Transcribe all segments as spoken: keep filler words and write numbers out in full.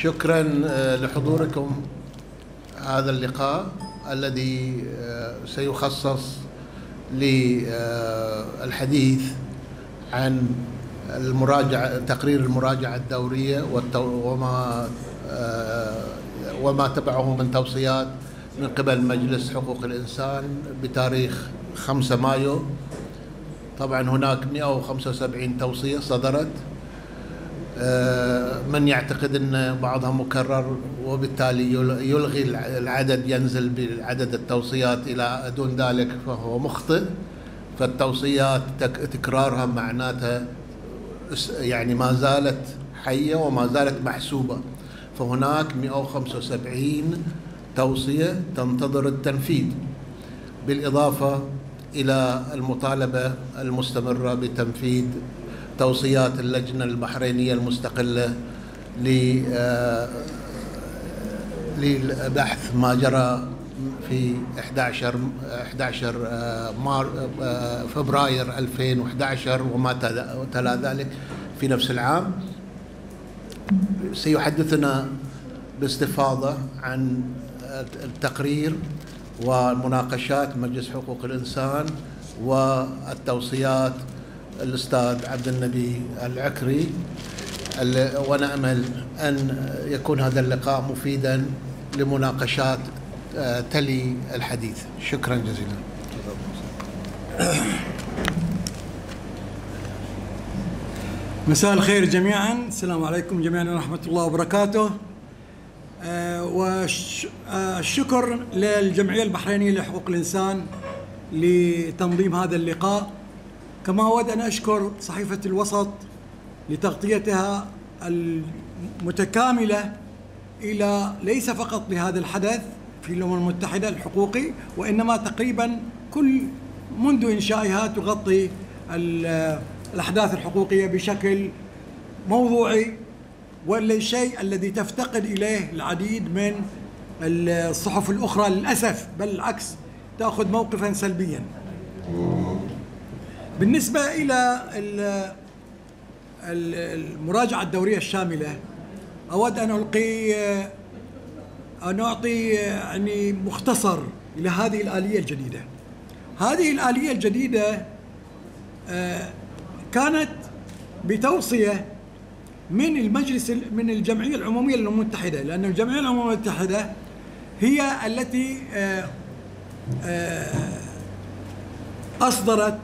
شكرا لحضوركم هذا اللقاء الذي سيخصص للحديث عن المراجعة تقرير المراجعة الدورية وما وما تبعه من توصيات من قبل مجلس حقوق الإنسان بتاريخ خمسة مايو. طبعا هناك مئة وخمسة وسبعين توصية صدرت، من يعتقد أن بعضها مكرر وبالتالي يلغي العدد، ينزل بعدد التوصيات إلى دون ذلك فهو مخطئ. فالتوصيات تكرارها معناتها يعني ما زالت حية وما زالت محسوبة. فهناك مئة وخمسة وسبعين توصية تنتظر التنفيذ، بالإضافة إلى المطالبة المستمرة بتنفيذ توصيات اللجنة البحرينية المستقلة لبحث ما جرى في أحد عشر فبراير ألفين وأحد عشر وما تلا ذلك في نفس العام. سيحدثنا باستفاضة عن التقرير ومناقشات مجلس حقوق الإنسان والتوصيات الأستاذ عبد النبي العكري، ونأمل أن يكون هذا اللقاء مفيدا لمناقشات تلي الحديث. شكرا جزيلا. مساء الخير جميعا، السلام عليكم جميعا ورحمة الله وبركاته. والشكر للجمعية البحرينية لحقوق الإنسان لتنظيم هذا اللقاء. كما أود أن أشكر صحيفة الوسط لتغطيتها المتكاملة إلى ليس فقط لهذا الحدث في الأمم المتحدة الحقوقي، وإنما تقريبا كل منذ إنشائها تغطي الأحداث الحقوقية بشكل موضوعي، والشيء الذي تفتقد إليه العديد من الصحف الأخرى للأسف، بل العكس تأخذ موقفا سلبيا. بالنسبة إلى المراجعة الدورية الشاملة، أود أن ألقي أن أعطي يعني مختصر إلى هذه الآلية الجديدة. هذه الآلية الجديدة كانت بتوصية من المجلس من الجمعية العمومية للأمم المتحدة، لأن الجمعية العمومية المتحدة هي التي أصدرت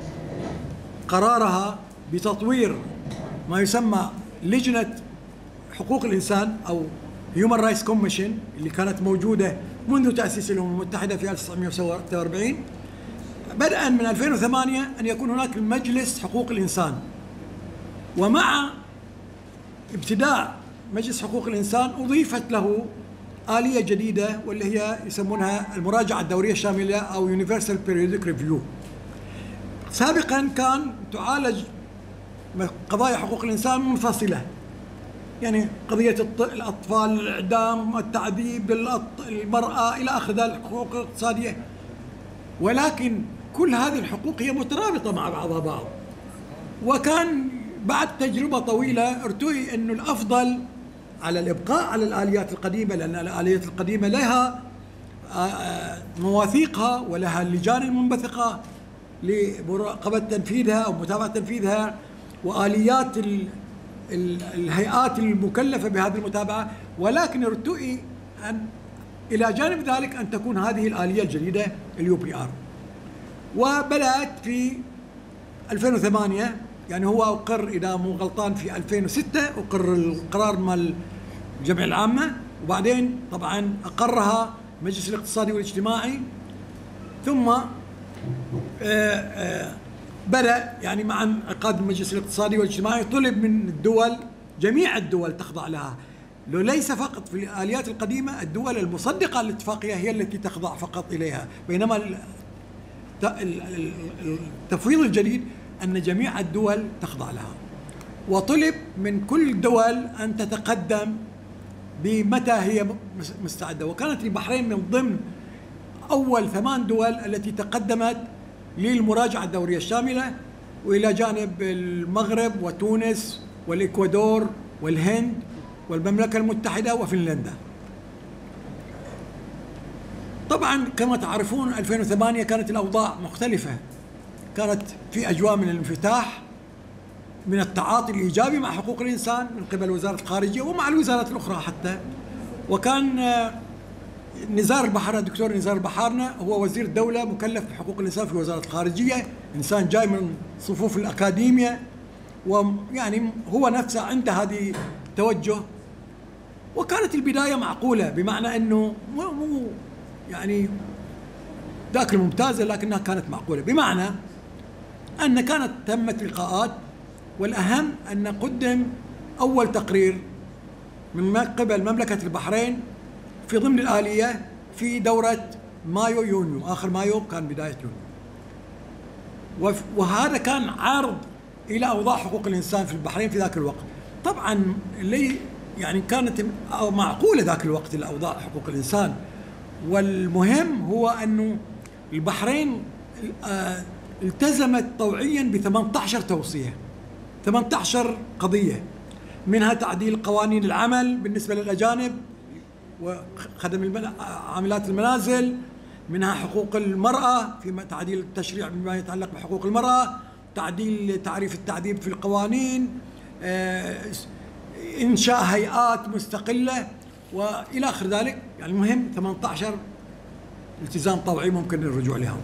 قرارها بتطوير ما يسمى لجنة حقوق الإنسان أو Human Rights Commission، اللي كانت موجودة منذ تأسيس الأمم المتحدة في ألف وتسعمئة وستة وأربعين، بدءا من ألفين وثمانية أن يكون هناك مجلس حقوق الإنسان. ومع ابتداء مجلس حقوق الإنسان أضيفت له آلية جديدة واللي هي يسمونها المراجعة الدورية الشاملة أو Universal Periodic Review. سابقا كان تعالج قضايا حقوق الإنسان منفصلة، يعني قضية الأطفال، الإعدام، التعذيب، المرأة إلى آخر ذلك، الحقوق الاقتصادية، ولكن كل هذه الحقوق هي مترابطة مع بعضها بعض. وكان بعد تجربة طويلة ارتئي أنه الأفضل على الإبقاء على الآليات القديمة، لأن الآليات القديمة لها مواثيقها ولها اللجان المنبثقة لمراقبة تنفيذها أو متابعة تنفيذها، وآليات الهيئات المكلفة بهذه المتابعة. ولكن ارتئي أن إلى جانب ذلك أن تكون هذه الآلية الجديدة اليو بي آر. وبدأت في ألفين وثمانية، يعني هو أقر إذا مو غلطان في ألفين وستة أقر القرار مال الجمعية العامة، وبعدين طبعا أقرها المجلس الاقتصادي والاجتماعي، ثم آآ آآ بدأ يعني مع انعقاد المجلس الاقتصادي والاجتماعي طلب من الدول، جميع الدول تخضع لها، لو ليس فقط في الآليات القديمة الدول المصدقة للاتفاقية هي التي تخضع فقط إليها، بينما التفويض الجديد أن جميع الدول تخضع لها. وطلب من كل الدول أن تتقدم بمتى هي مستعدة، وكانت البحرين من ضمن أول ثمان دول التي تقدمت للمراجعة الدورية الشاملة، وإلى جانب المغرب وتونس والإكوادور والهند والمملكة المتحدة وفنلندا. طبعا كما تعرفون ألفين وثمانية كانت الأوضاع مختلفة، كانت في أجواء من الانفتاح، من التعاطي الإيجابي مع حقوق الإنسان من قبل وزارة الخارجية ومع الوزارات الأخرى حتى. وكان نزار البحارنة، الدكتور نزار البحارنة هو وزير الدولة مكلف بحقوق الإنسان في وزارة الخارجية، إنسان جاي من صفوف الأكاديمية، ويعني هو نفسه عنده هذه التوجه. وكانت البداية معقولة، بمعنى أنه مو مو يعني ذاك الممتازة، لكنها كانت معقولة، بمعنى أن كانت تمت لقاءات، والأهم أن قدم أول تقرير من قبل مملكة البحرين في ضمن الآلية في دورة مايو يونيو، آخر مايو كان بداية يونيو، وهذا كان عرض إلى أوضاع حقوق الإنسان في البحرين في ذاك الوقت. طبعا اللي يعني كانت معقولة ذاك الوقت الأوضاع حقوق الإنسان، والمهم هو أنه البحرين التزمت طوعيا ب ثمانية عشر توصية، ثمانية عشر قضية، منها تعديل قوانين العمل بالنسبة للأجانب وخدم عاملات المنازل، منها حقوق المرأة في تعديل التشريع بما يتعلق بحقوق المرأة، تعديل تعريف التعذيب في القوانين، إنشاء هيئات مستقلة وإلى آخر ذلك. يعني المهم ثمانية عشر التزام طوعي ممكن الرجوع لهم.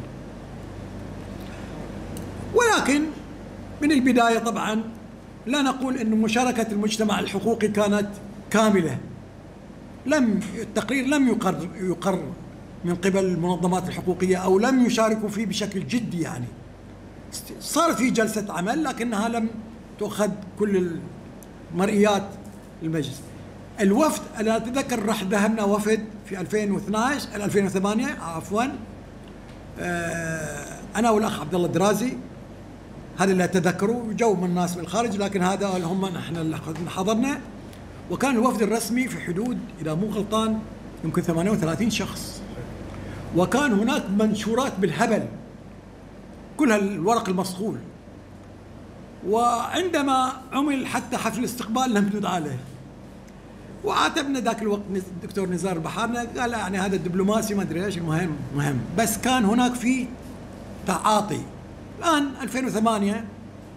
ولكن من البداية طبعا لا نقول أن مشاركة المجتمع الحقوقي كانت كاملة، لم التقرير لم يقر يقر من قبل المنظمات الحقوقية أو لم يشاركوا فيه بشكل جدي. يعني صار في جلسة عمل لكنها لم تؤخذ كل المرئيات المجلس. الوفد أنا أتذكر راح ذهبنا وفد في ألفين واثناشر ألفين وثمانية عفوا، أنا والأخ عبد الله الدرازي، هذا اللي أتذكره، جو من الناس من الخارج لكن هذا هم نحن اللي حضرنا. وكان الوفد الرسمي في حدود إذا مو غلطان يمكن ثمانية وثلاثين شخص، وكان هناك منشورات بالهبل، كلها الورق المصقول. وعندما عمل حتى حفل الاستقبال لم ندعى عليه، وعاتبنا ذاك الوقت الدكتور نزار البحارنة، قال يعني هذا الدبلوماسي ما ادري ايش، المهم مهم بس كان هناك في تعاطي. الآن ألفين وثمانية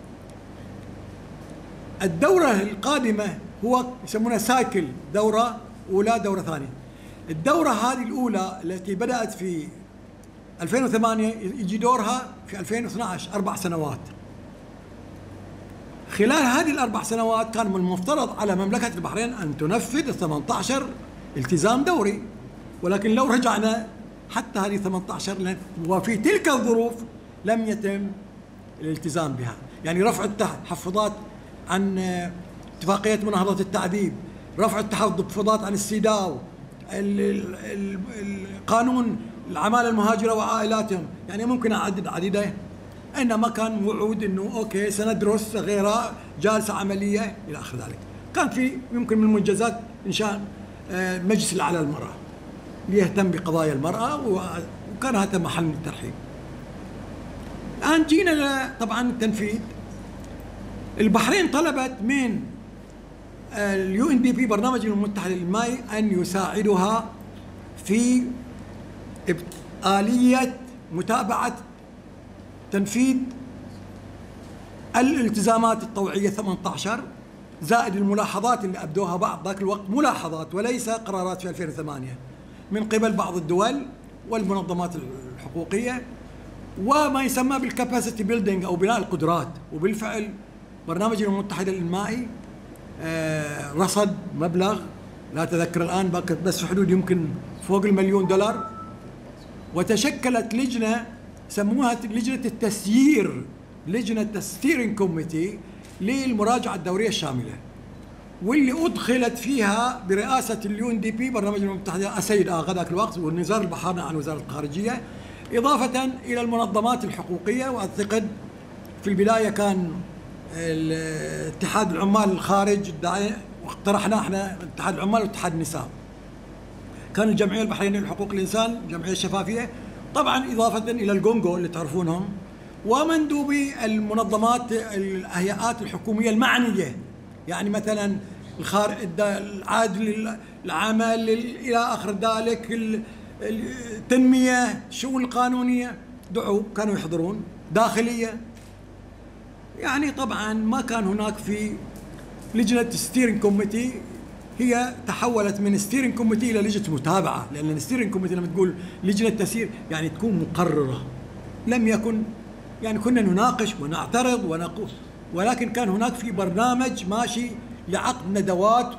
الدورة القادمة هو يسمونها سايكل، دورة أولى دورة ثانية. الدورة هذه الأولى التي بدأت في ألفين وثمانية يجي دورها في ألفين واثناشر، أربع سنوات. خلال هذه الأربع سنوات كان من المفترض على مملكة البحرين أن تنفذ ثمانية عشر التزام دوري، ولكن لو رجعنا حتى هذه ثمانية عشر وفي تلك الظروف لم يتم الالتزام بها. يعني رفع التحفظات عن اتفاقية مناهضة التعذيب، رفع التحفظات عن السيداو، القانون العمالة المهاجرة وعائلاتهم، يعني ممكن أعدد عديدة. إنما كان وعود إنه أوكي سندرس غيرها، جالسة عملية إلى آخر ذلك. كان في يمكن من المنجزات إنشاء مجلس الأعلى للمرأة ليهتم بقضايا المرأة، وكان هذا محل من الترحيب. الآن جينا طبعا التنفيذ. البحرين طلبت من اليو ان دي بي برنامج الأمم المتحدة للماء أن يساعدها في آلية متابعة تنفيذ الالتزامات الطوعية ثمانية عشر زائد الملاحظات اللي أبدوها بعض ذاك الوقت، ملاحظات وليس قرارات في ألفين وثمانية من قبل بعض الدول والمنظمات الحقوقية، وما يسمى بالكاباسيتي بيلدينج أو بناء القدرات. وبالفعل برنامج الأمم المتحدة للماء آه رصد مبلغ لا أتذكر الآن بس في حدود يمكن فوق المليون دولار، وتشكلت لجنة سموها لجنة التسيير، لجنة الستيرنج كوميتي للمراجعة الدورية الشاملة، واللي أدخلت فيها برئاسة اليو ان دي بي برنامج الأمم المتحدة السيد آغا ذاك الوقت والنزار البحارنة عن وزارة الخارجية، إضافة إلى المنظمات الحقوقية. وأعتقد في البداية كان اتحاد العمال الخارج واقترحنا احنا اتحاد العمال واتحاد النساء، كان الجمعية البحرينية لحقوق الإنسان، الجمعية الشفافية، طبعا إضافة إلى الجونجو اللي تعرفونهم، ومندوبي المنظمات الهيئات الحكومية المعنية. يعني مثلا العادل العمل إلى آخر ذلك، التنمية، الشؤون القانونية، دعوا كانوا يحضرون، داخلية. يعني طبعا ما كان هناك في لجنة ستيرنج كوميتي، هي تحولت من ستيرنج كوميتي إلى لجنة متابعة، لأن الستيرنج كوميتي لما تقول لجنة تسيير يعني تكون مقررة. لم يكن يعني كنا نناقش ونعترض ونقول، ولكن كان هناك في برنامج ماشي لعقد ندوات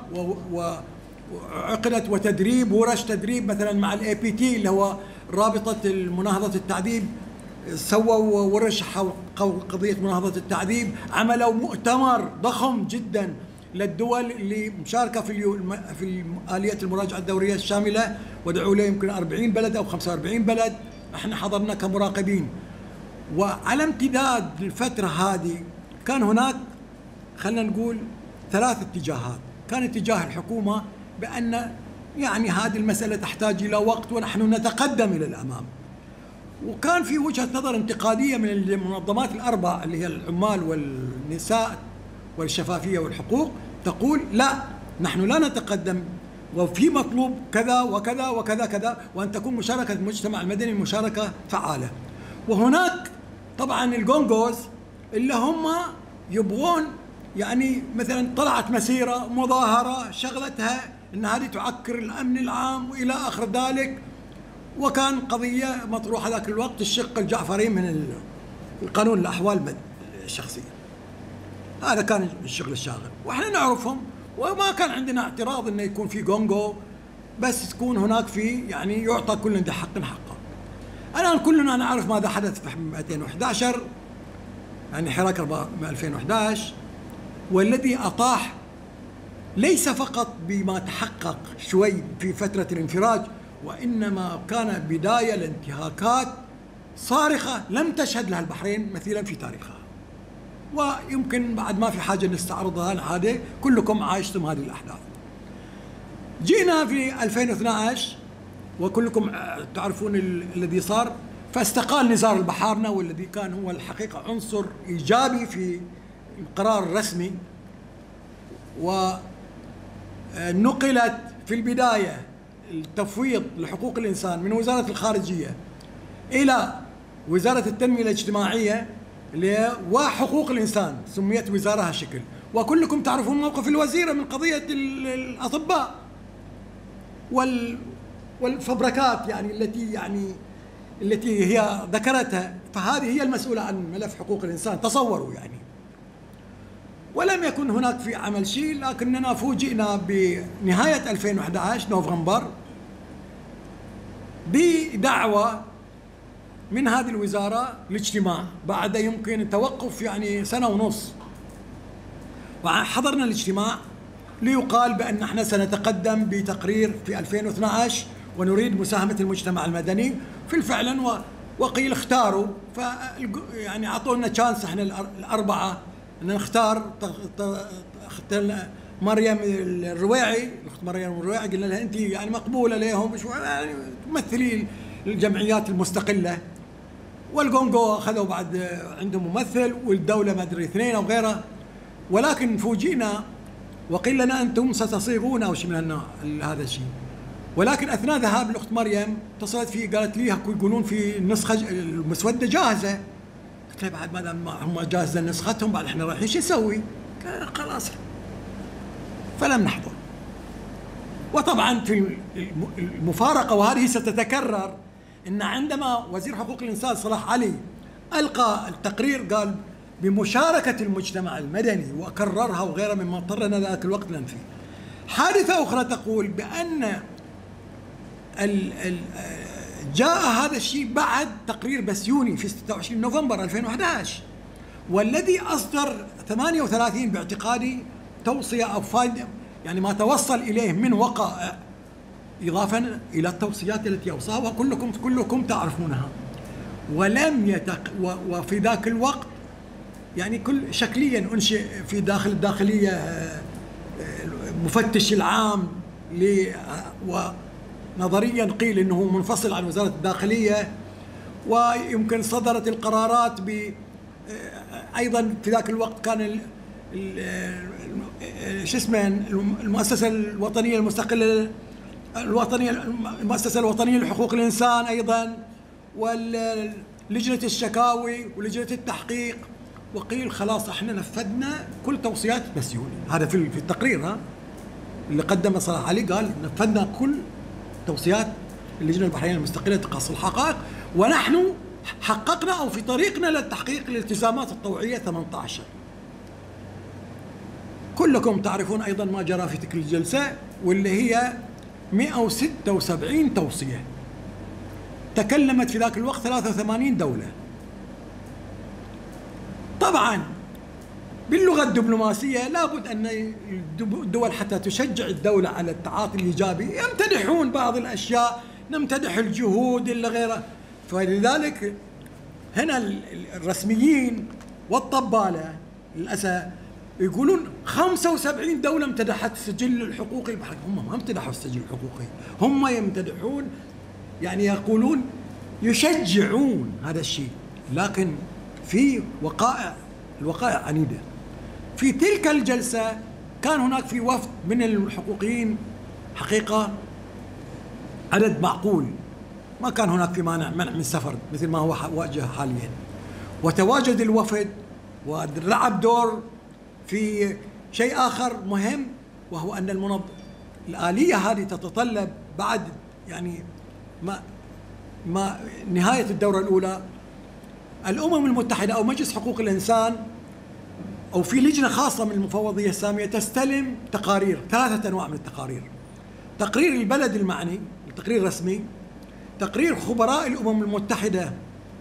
وعقدت وتدريب ورش تدريب مثلا مع الاي بي تي اللي هو رابطة مناهضة التعذيب، سووا ورش حول قضية مناهضة التعذيب، عملوا مؤتمر ضخم جدا للدول اللي مشاركة في في آلية المراجعة الدورية الشاملة، ودعوا له يمكن أربعين بلد أو خمسة وأربعين بلد، احنا حضرنا كمراقبين. وعلى امتداد الفترة هذه كان هناك خلينا نقول ثلاث اتجاهات. كان اتجاه الحكومة بأن يعني هذه المسألة تحتاج إلى وقت ونحن نتقدم إلى الأمام، وكان في وجهة نظر انتقادية من المنظمات الأربع اللي هي العمال والنساء والشفافية والحقوق تقول لا، نحن لا نتقدم، وفي مطلوب كذا وكذا وكذا كذا، وأن تكون مشاركة المجتمع المدني مشاركة فعالة. وهناك طبعا الجونغوز اللي هم يبغون يعني مثلا طلعت مسيرة مظاهرة شغلتها أن هذه تعكر الأمن العام وإلى آخر ذلك، وكان قضية مطروحة ذاك الوقت الشق الجعفري من القانون الأحوال الشخصية. هذا كان الشغل الشاغل، واحنا نعرفهم، وما كان عندنا اعتراض انه يكون في جونغو، بس تكون هناك في يعني يعطى كل ذي حق حقه. الان كلنا نعرف ماذا حدث في ألفين وأحد عشر، يعني حراك ألفين وأحد عشر، والذي اطاح ليس فقط بما تحقق شوي في فترة الانفراج، وانما كان بداية لانتهاكات صارخة لم تشهد لها البحرين مثيلا في تاريخها، ويمكن بعد ما في حاجة نستعرضها، هذه كلكم عايشتم هذه الأحداث. جينا في ألفين واثني عشر وكلكم تعرفون الذي صار، فاستقال نزار البحارنة، والذي كان هو الحقيقة عنصر إيجابي في القرار الرسمي، ونقلت في البداية التفويض لحقوق الإنسان من وزارة الخارجية إلى وزارة التنمية الاجتماعية وحقوق الإنسان، سميت وزارة شكل. وكلكم تعرفون موقف الوزيرة من قضية الأطباء والفبركات يعني التي يعني التي هي ذكرتها، فهذه هي المسؤولة عن ملف حقوق الإنسان، تصوروا يعني. ولم يكن هناك في عمل شيء، لكننا فوجئنا بنهاية ألفين وأحد عشر نوفمبر بدعوة من هذه الوزارة الاجتماع بعد يمكن توقف يعني سنة ونص، وحضرنا الاجتماع ليقال بأن احنا سنتقدم بتقرير في ألفين واثني عشر ونريد مساهمة المجتمع المدني. في الفعل وقيل اختاروا، ف يعني اعطونا تشانس احنا الأربعة ان نختار. اخترنا مريم الرويعي، الاخت مريم الرويعي، قلنا لها انت يعني مقبولة لهم يعني تمثلي الجمعيات المستقلة، والجونغو اخذوا بعد عندهم ممثل، والدولة ما ادري اثنين او غيره. ولكن فوجئنا وقيل لنا انتم ستصيغون او شيء من النوع هذا الشيء. ولكن اثناء ذهاب الاخت مريم اتصلت فيه قالت لي يقولون في النسخة المسودة جاهزة. قلت لها بعد ما دام هم جاهزة نسختهم بعد احنا رايحين شو نسوي؟ قال خلاص فلم نحضر. وطبعا في المفارقة وهذه ستتكرر، ان عندما وزير حقوق الانسان صلاح علي القى التقرير قال بمشاركة المجتمع المدني وكررها وغيرها مما اضطرنا ذاك الوقت ننفي. حادثة أخرى تقول بأن ال ال جاء هذا الشيء بعد تقرير بسيوني في ستة وعشرين نوفمبر ألفين وأحد عشر، والذي أصدر ثمانية وثلاثين باعتقادي توصية أو فائدة يعني ما توصل إليه من وقائع، إضافة إلى التوصيات التي أوصاها وكلكم كلكم تعرفونها. ولم يتق وفي ذاك الوقت يعني كل شكليا أنشئ في داخل الداخلية مفتش العام، ونظريا قيل انه منفصل عن وزارة الداخلية، ويمكن صدرت القرارات ب ايضا في ذاك الوقت كان شو اسمه المؤسسة الوطنية المستقلة الوطنية المؤسسة الوطنية لحقوق الإنسان أيضا، ولجنة الشكاوي ولجنة التحقيق، وقيل خلاص احنا نفذنا كل توصيات بسيوني. هذا في التقرير ها اللي قدمه صلاح علي، قال نفذنا كل توصيات اللجنة البحرينية المستقلة لتقصي الحقائق، ونحن حققنا أو في طريقنا للتحقيق الالتزامات الطوعية ثمانية عشر. كلكم تعرفون أيضا ما جرى في تلك الجلسة، واللي هي مئة وستة وسبعين توصية، تكلمت في ذاك الوقت ثلاثة وثمانين دولة. طبعا باللغة الدبلوماسية لابد أن الدول حتى تشجع الدولة على التعاطي الإيجابي يمتدحون بعض الأشياء، نمتدح الجهود إلا غيره. فلذلك هنا الرسميين والطبالة للأسف يقولون خمسة وسبعين دولة امتدحت السجل الحقوقي البحري. هم ما امتدحوا السجل الحقوقي، هم يمتدحون، يعني يقولون يشجعون هذا الشيء. لكن في وقائع، الوقائع عنيدة. في تلك الجلسة كان هناك في وفد من الحقوقيين حقيقة عدد معقول، ما كان هناك في مانع منع من السفر مثل ما هو واجه حاليا، وتواجد الوفد ولعب دور في شيء آخر مهم، وهو أن المنظ... الآلية هذه تتطلب بعد يعني ما ما نهاية الدورة الأولى الأمم المتحدة أو مجلس حقوق الإنسان أو في لجنة خاصة من المفوضية السامية تستلم تقارير، ثلاثة أنواع من التقارير: تقرير البلد المعني، تقرير رسمي، تقرير خبراء الأمم المتحدة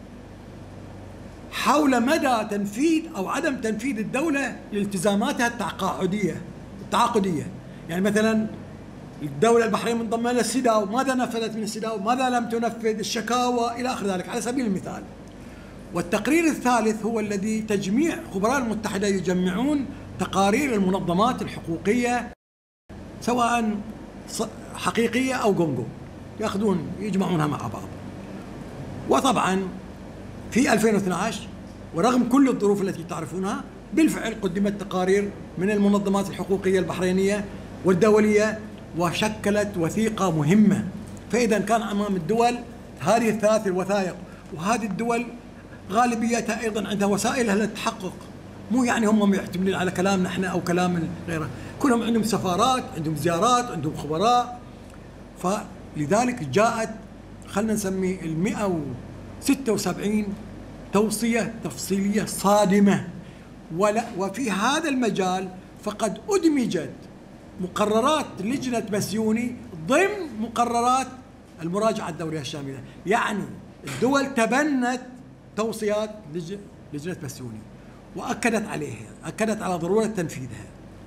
حول مدى تنفيذ أو عدم تنفيذ الدولة لالتزاماتها التعاقدية التعاقدية يعني مثلا الدولة البحرين منضمة للسيداو، ماذا نفذت من السيداو، ماذا لم تنفذ، الشكاوى إلى آخر ذلك على سبيل المثال. والتقرير الثالث هو الذي تجميع خبراء المتحدة يجمعون تقارير المنظمات الحقوقية سواء حقيقية أو جونجو، يأخذون يجمعونها مع بعض. وطبعا في ألفين واثني عشر ورغم كل الظروف التي تعرفونها بالفعل قدمت تقارير من المنظمات الحقوقية البحرينية والدولية وشكلت وثيقة مهمة. فإذا كان أمام الدول هذه الثلاث الوثائق، وهذه الدول غالبيتها أيضا عندها وسائلها للتحقق، مو يعني هم يعتمدون على كلامنا احنا أو كلام غيره، كلهم عندهم سفارات، عندهم زيارات، عندهم خبراء. فلذلك جاءت خلنا نسمي المئة وستة وسبعين توصية تفصيلية صادمة. ولا وفي هذا المجال فقد أدمجت مقررات لجنة بسيوني ضمن مقررات المراجعة الدورية الشاملة، يعني الدول تبنت توصيات لجنة بسيوني وأكدت عليها، أكدت على ضرورة تنفيذها.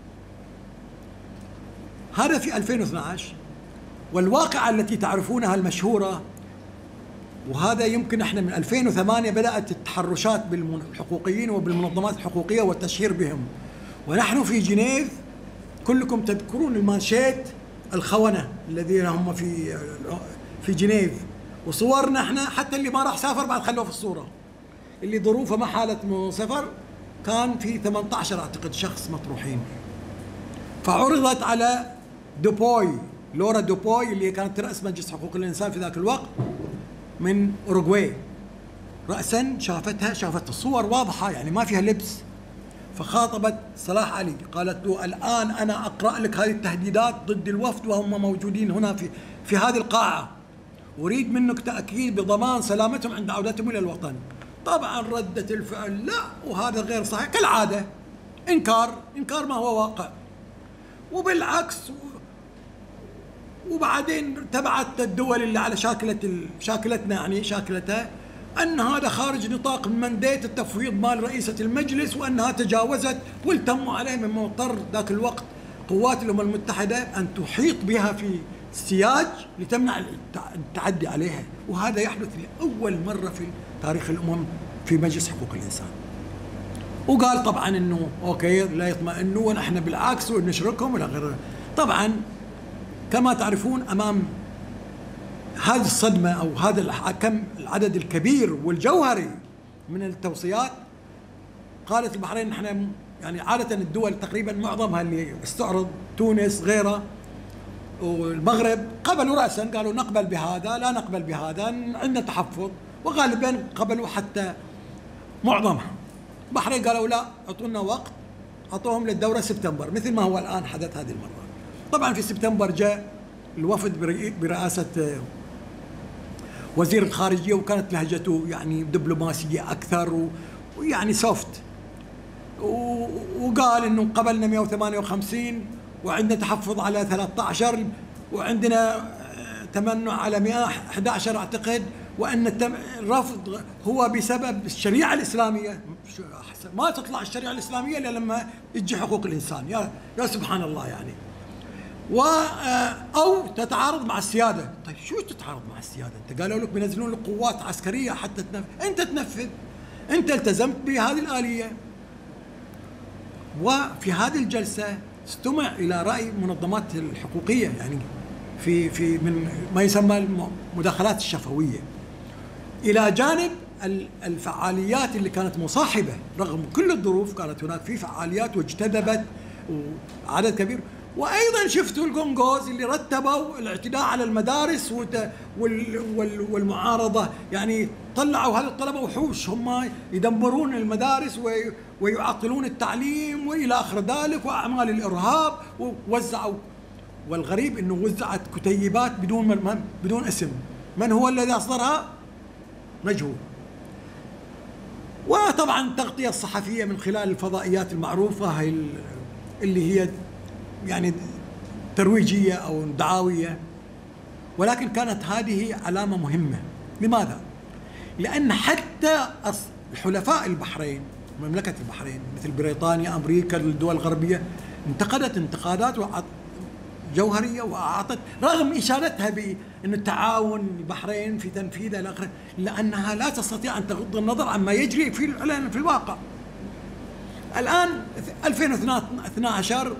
هذا في ألفين واثني عشر. والواقعة التي تعرفونها المشهورة، وهذا يمكن احنا من ألفين وثمانية بدأت التحرشات بالحقوقيين وبالمنظمات الحقوقية والتشهير بهم، ونحن في جنيف كلكم تذكرون المانشيت الخونة الذين هم في في جنيف، وصورنا احنا حتى اللي ما راح سافر بعد خلوه في الصورة، اللي ظروفه ما حالة سفر كان في ثمانية عشر اعتقد شخص مطروحين. فعرضت على دوبوي، لورا دوبوي اللي كانت رأس مجلس حقوق الإنسان في ذاك الوقت من أوروغواي، رأسا شافتها، شافت الصور واضحة يعني ما فيها لبس، فخاطبت صلاح علي قالت له الآن أنا أقرأ لك هذه التهديدات ضد الوفد وهم موجودين هنا في في هذه القاعة، أريد منك تأكيد بضمان سلامتهم عند عودتهم إلى الوطن. طبعا ردة الفعل لا، وهذا غير صحيح كالعادة، إنكار إنكار ما هو واقع. وبالعكس وبعدين تبعت الدول اللي على شاكلة شاكلتنا يعني شاكلتها أن هذا خارج نطاق منديت التفويض مال رئيسة المجلس، وأنها تجاوزت، والتموا عليه مما اضطر ذاك الوقت قوات الأمم المتحدة أن تحيط بها في سياج لتمنع التعدي عليها. وهذا يحدث لأول مرة في تاريخ الأمم في مجلس حقوق الإنسان. وقال طبعا أنه أوكي لا يطمئنوا ونحن بالعكس ونشركهم إلى غيره. طبعا كما تعرفون أمام هذه الصدمة أو هذا الكم العدد الكبير والجوهري من التوصيات، قالت البحرين نحن يعني عادة الدول تقريبا معظمها اللي استعرض، تونس غيرها والمغرب، قبلوا رأسا قالوا نقبل بهذا لا نقبل بهذا، عندنا تحفظ، وغالبا قبلوا حتى معظمها. البحرين قالوا لا اعطونا وقت، اعطوهم للدورة سبتمبر مثل ما هو الآن حدث هذه المرة. طبعا في سبتمبر جاء الوفد برئاسة وزير الخارجية، وكانت لهجته يعني دبلوماسية أكثر ويعني سوفت، وقال إنه قبلنا مئة وثمانية وخمسين وعندنا تحفظ على ثلاثة عشر وعندنا تمنع على مئة وأحد عشر أعتقد، وأن الرفض هو بسبب الشريعة الإسلامية. ما تطلع الشريعة الإسلامية إلا لما تجي حقوق الإنسان، يا يا سبحان الله يعني. و أو تتعارض مع السيادة. طيب شو تتعارض مع السيادة؟ أنت قالوا لك بينزلون لك قوات عسكرية حتى تنفذ، أنت تنفذ، أنت التزمت بهذه الآلية. وفي هذه الجلسة استمع إلى رأي منظمات الحقوقية، يعني في في من ما يسمى المداخلات الشفوية، إلى جانب الفعاليات اللي كانت مصاحبة رغم كل الظروف. كانت هناك في فعاليات واجتذبت وعدد كبير. وأيضا شفتوا القنقوز اللي رتبوا الاعتداء على المدارس والمعارضة، يعني طلعوا هذه الطلبة وحوش، هم يدمرون المدارس ويعطلون التعليم وإلى آخر ذلك، وأعمال الإرهاب، ووزعوا. والغريب أنه وزعت كتيبات بدون من بدون اسم، من هو الذي أصدرها؟ مجهول. وطبعا التغطية الصحفية من خلال الفضائيات المعروفة اللي هي يعني ترويجية أو دعاوية، ولكن كانت هذه علامة مهمة. لماذا؟ لأن حتى الحلفاء البحرين، مملكة البحرين مثل بريطانيا، أمريكا، الدول الغربية، انتقدت انتقادات جوهرية وأعطت رغم إشارتها بأن التعاون البحرين في تنفيذ الآخر، لأنها لا تستطيع أن تغض النظر عما يجري في في الواقع. الآن ألفين واثني عشر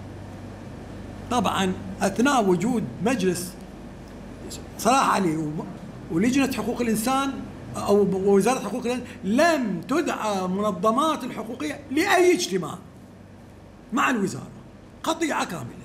طبعا أثناء وجود مجلس صلاح علي ولجنة حقوق الإنسان أو وزارة حقوق الإنسان، لم تدعى منظمات الحقوقية لأي اجتماع مع الوزارة، قطيعة كاملة.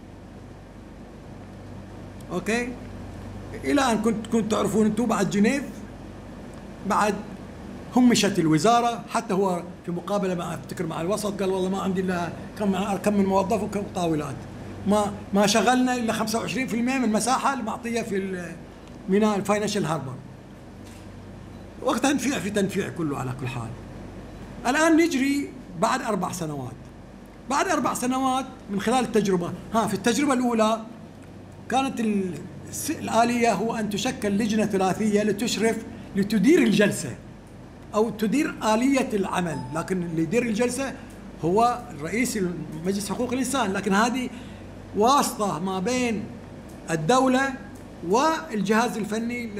أوكي، إلى أن كنت كنت تعرفون أنتم بعد جنيف بعد همشت الوزارة، حتى هو في مقابلة مع أفتكر مع الوسط قال والله ما عندي إلا كم كم من موظف وكم طاولات، ما ما شغلنا إلا خمسة وعشرين بالمئة من المساحة المعطية في ميناء الفاينانشال هاربر. وقت تنفيع في تنفيع كله على كل حال. الآن نجري بعد أربع سنوات. بعد أربع سنوات من خلال التجربة، ها في التجربة الأولى كانت الآلية هو أن تشكل لجنة ثلاثية لتشرف لتدير الجلسة أو تدير آلية العمل، لكن اللي يدير الجلسة هو رئيس مجلس حقوق الإنسان، لكن هذه واسطة ما بين الدولة والجهاز الفني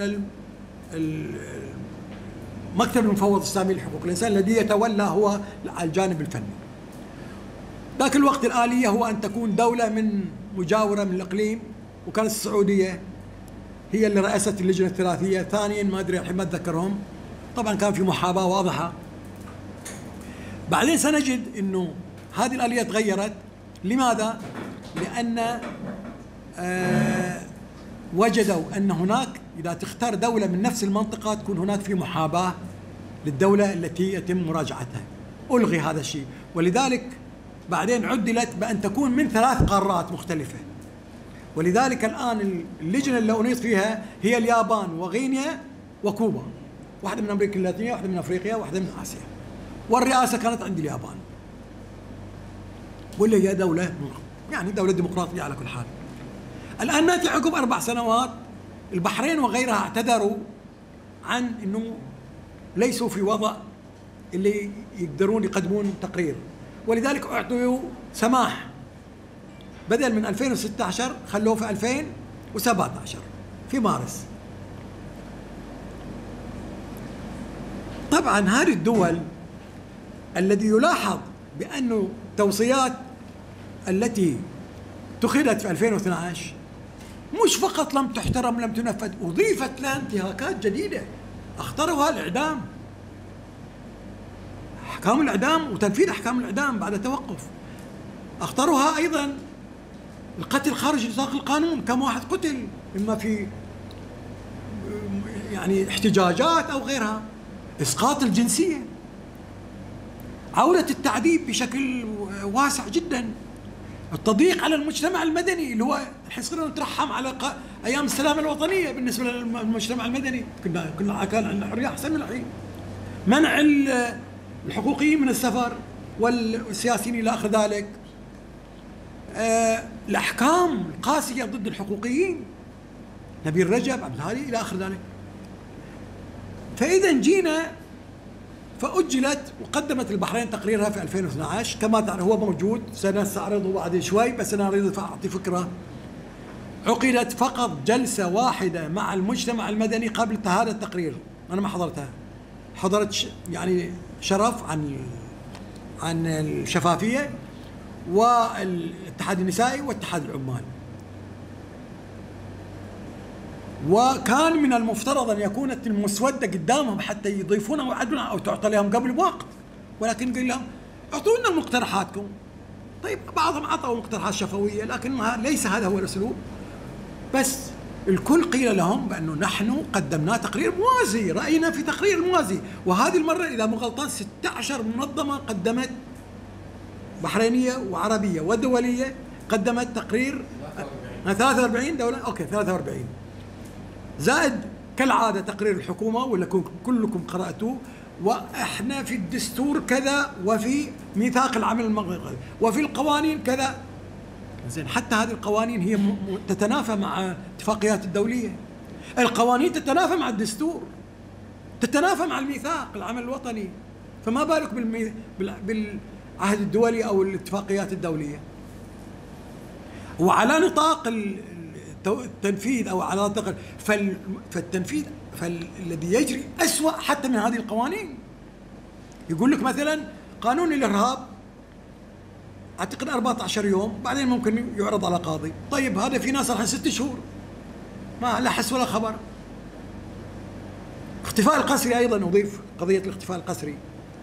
للمكتب المفوض السامي لحقوق الإنسان الذي يتولى هو الجانب الفني. ذاك الوقت الآلية هو أن تكون دولة من مجاورة من الإقليم، وكانت السعودية هي اللي رأست اللجنة الثلاثية. ثانيا ما أدري الحين ما أتذكرهم، طبعا كان في محاباة واضحة. بعدين سنجد أنه هذه الآلية تغيرت. لماذا؟ لأن آه وجدوا أن هناك إذا تختار دولة من نفس المنطقة تكون هناك في محاباة للدولة التي يتم مراجعتها. ألغي هذا الشيء، ولذلك بعدين عدلت بأن تكون من ثلاث قارات مختلفة. ولذلك الآن اللجنة اللي أنيط فيها هي اليابان وغينيا وكوبا، واحدة من أمريكا اللاتينية، واحدة من أفريقيا، واحدة من آسيا. والرئاسة كانت عند اليابان، واللي هي دولة يعني دولة ديمقراطية على كل حال. الآن نأتي عقب أربع سنوات، البحرين وغيرها اعتذروا عن أنه ليسوا في وضع اللي يقدرون يقدمون تقرير، ولذلك أعطوا سماح، بدل من ألفين وستة عشر خلوه في ألفين وسبعة عشر في مارس. طبعا هذه الدول الذي يلاحظ بأنه توصيات التي اتخذت في ألفين واثني عشر مش فقط لم تحترم لم تنفذ، أضيفت لها انتهاكات جديدة، اختاروها الإعدام. أحكام الإعدام وتنفيذ أحكام الإعدام بعد توقف. أخطرها أيضا القتل خارج نطاق القانون، كم واحد قتل إما في يعني احتجاجات أو غيرها. إسقاط الجنسية، عودة التعذيب بشكل واسع جدا، التضييق على المجتمع المدني اللي هو الحين صرنا نترحم على أيام السلامة الوطنية بالنسبة للمجتمع المدني، كنا كنا كان عندنا حرية أحسن من الحين. منع الحقوقيين من السفر والسياسيين إلى آخر ذلك. آه الأحكام القاسية ضد الحقوقيين، نبيل رجب، عبد الهادي إلى آخر ذلك. فإذا جينا فأجلت وقدمت البحرين تقريرها في ألفين واثني عشر كما تعرف، هو موجود سنستعرضه بعد شوي، بس أنا أريد أعطي فكرة. عقدت فقط جلسة واحدة مع المجتمع المدني قبل هذا التقرير، أنا ما حضرتها، حضرت يعني شرف عن عن الشفافية والاتحاد النسائي واتحاد العمال. وكان من المفترض أن يكون المسودة قدامهم حتى يضيفونها ويعدلونها أو تعطى لهم قبل بوقت، ولكن قل لهم اعطونا مقترحاتكم. طيب بعضهم عطوا مقترحات شفوية، لكن ليس هذا هو الأسلوب. بس الكل قيل لهم بأنه نحن قدمنا تقرير موازي، رأينا في تقرير موازي، وهذه المرة إذا مو غلطان ستة عشر منظمة قدمت، بحرينية وعربية ودولية، قدمت تقرير. ثلاثة وأربعين دولة، أوكي ثلاثة وأربعين، زائد كالعادة تقرير الحكومة ولا كلكم قرأتوه، وإحنا في الدستور كذا، وفي ميثاق العمل المغربي، وفي القوانين كذا. زين، حتى هذه القوانين هي تتنافى مع الاتفاقيات الدولية، القوانين تتنافى مع الدستور، تتنافى مع الميثاق العمل الوطني، فما بالك بالمي... بالعهد الدولي أو الاتفاقيات الدولية. وعلى نطاق التنفيذ أو على نطاق فال... فالتنفيذ فالذي يجري أسوأ حتى من هذه القوانين. يقول لك مثلا قانون الإرهاب أعتقد أربعة عشر يوم، بعدين ممكن يعرض على قاضي. طيب هذا في ناس راح ست شهور ما لا حس ولا خبر. اختفاء القسري أيضا أضيف قضية الاختفاء القسري.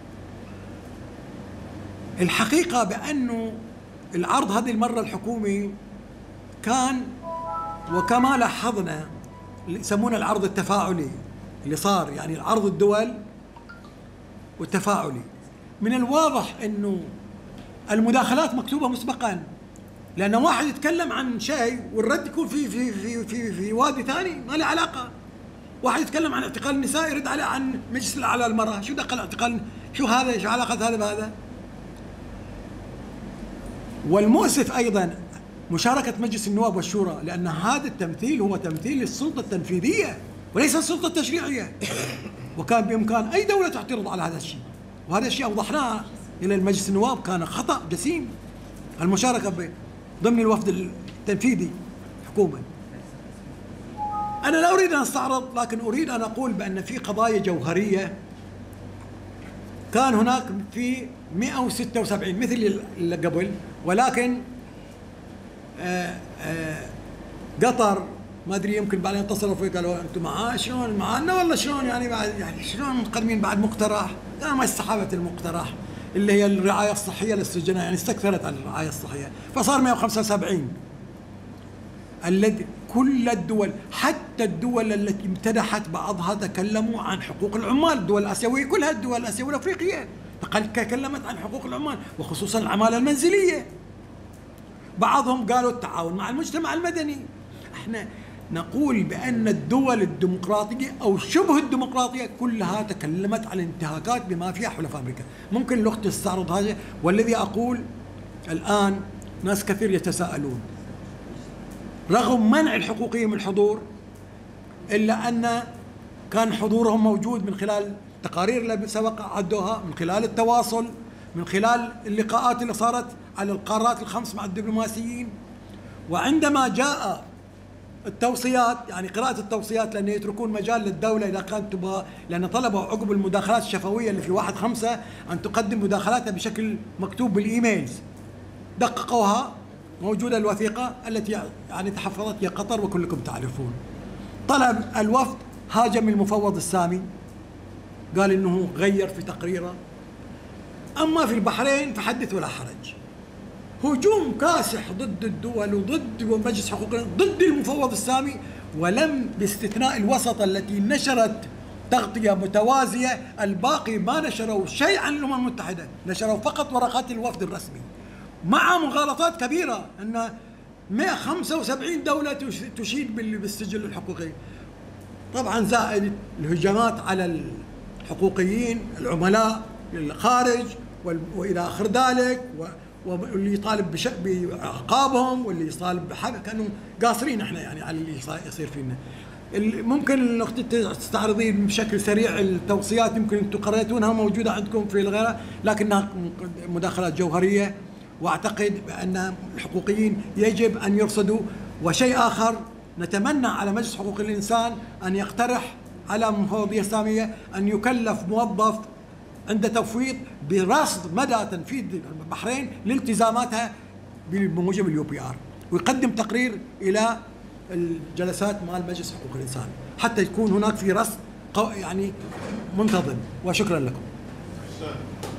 الحقيقة بأنه العرض هذه المرة الحكومي كان، وكما لاحظنا اللي يسمونه العرض التفاعلي اللي صار، يعني العرض الدول والتفاعلي، من الواضح أنه المداخلات مكتوبة مسبقا، لأن واحد يتكلم عن شيء والرد يكون في في في في, في وادي ثاني ما له علاقة. واحد يتكلم عن اعتقال النساء يرد عليه عن مجلس الأعلى للمرأة، شو دخل اعتقال، شو هذا، شو علاقة هذا بهذا؟ والمؤسف أيضا مشاركة مجلس النواب والشورى، لأن هذا التمثيل هو تمثيل للسلطة التنفيذية وليس السلطة التشريعية، وكان بإمكان أي دولة تعترض على هذا الشيء، وهذا الشيء أوضحناه إلى المجلس النواب، كان خطأ جسيم المشاركة ضمن الوفد التنفيذي حكومة. أنا لا أريد أن أستعرض، لكن أريد أن أقول بأن في قضايا جوهرية كان هناك في مئة وستة وسبعين مثل اللي قبل، ولكن آآ آآ قطر ما أدري يمكن بعدين اتصلوا فيه قالوا أنتم معاه شلون معانا ولا شلون، يعني بعد يعني شلون مقدمين بعد مقترح؟ أنا ما استحبت المقترح اللي هي الرعاية الصحية للسجناء، يعني استكثرت عن الرعاية الصحية، فصار مئة وخمسة وسبعين. الذي كل الدول حتى الدول التي امتدحت بعضها تكلموا عن حقوق العمال، الدول الآسيوية كلها، الدول الآسيوية والأفريقية تكلمت عن حقوق العمال وخصوصا العمالة المنزلية. بعضهم قالوا التعاون مع المجتمع المدني. احنا نقول بأن الدول الديمقراطية أو شبه الديمقراطية كلها تكلمت عن الانتهاكات بما فيها حلفاء أمريكا. ممكن الأخت تستعرض هذا. والذي أقول الآن ناس كثير يتساءلون، رغم منع الحقوقيين من الحضور إلا أن كان حضورهم موجود من خلال تقارير اللي سبق عدوها، من خلال التواصل، من خلال اللقاءات اللي صارت على القارات الخمس مع الدبلوماسيين. وعندما جاء التوصيات، يعني قراءة التوصيات، لأن يتركون مجال للدولة إذا كانت تبغى، لأن طلبوا عقب المداخلات الشفوية اللي في واحد خمسة أن تقدم مداخلاتها بشكل مكتوب بالإيميلز، دققوها، موجودة الوثيقة التي يعني تحفظت هي قطر وكلكم تعرفون. طلب الوفد، هاجم المفوض السامي، قال إنه غير في تقريره، أما في البحرين فحدث ولا حرج، هجوم كاسح ضد الدول وضد مجلس حقوق ضد المفوض السامي، ولم باستثناء الوسط التي نشرت تغطية متوازية، الباقي ما نشروا شيء عن الأمم المتحدة، نشروا فقط ورقات الوفد الرسمي، مع مغالطات كبيرة أن مئة وخمسة وسبعين دولة تشيد بالسجل الحقوقي. طبعا زائد الهجمات على الحقوقيين العملاء للخارج والى اخر ذلك، واللي يطالب بعقابهم واللي يطالب بحق، كانوا قاصرين احنا يعني على اللي يصير فينا. ممكن الاخت تستعرضين بشكل سريع التوصيات، يمكن انتم قرأتونها موجوده عندكم في الغيره، لكنها مداخلات جوهريه، واعتقد بان الحقوقيين يجب ان يرصدوا. وشيء اخر، نتمنى على مجلس حقوق الانسان ان يقترح على المفوضيه الساميه ان يكلف موظف عند تفويض برصد مدى تنفيذ البحرين لالتزاماتها بموجب اليو بي ار، ويقدم تقرير الى الجلسات مع مجلس حقوق الانسان حتى يكون هناك في رصد يعني منتظم. وشكرا لكم.